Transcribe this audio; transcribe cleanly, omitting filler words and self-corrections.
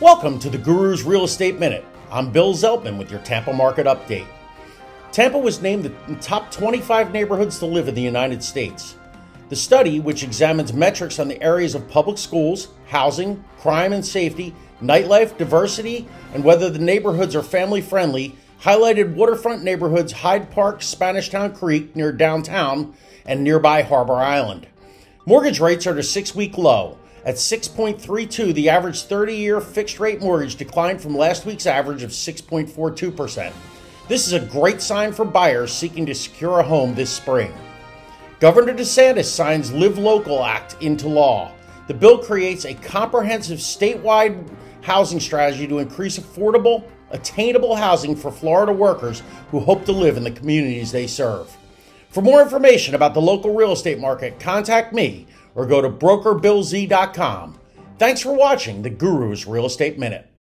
Welcome to the Guru's Real Estate Minute. I'm Bill Zeltman with your Tampa market update. Tampa was named the top 25 neighborhoods to live in the United States. The study, which examines metrics on the areas of public schools, housing, crime and safety, nightlife, diversity, and whether the neighborhoods are family-friendly, highlighted waterfront neighborhoods Hyde Park, Spanish Town Creek near downtown, and nearby Harbor Island. Mortgage rates are at a 6-week low. At 6.32, the average 30-year fixed-rate mortgage declined from last week's average of 6.42%. This is a great sign for buyers seeking to secure a home this spring. Governor DeSantis signs Live Local Act into law. The bill creates a comprehensive statewide housing strategy to increase affordable, attainable housing for Florida workers who hope to live in the communities they serve. For more information about the local real estate market, contact me or go to brokerbillz.com. Thanks for watching the Guru's Real Estate Minute.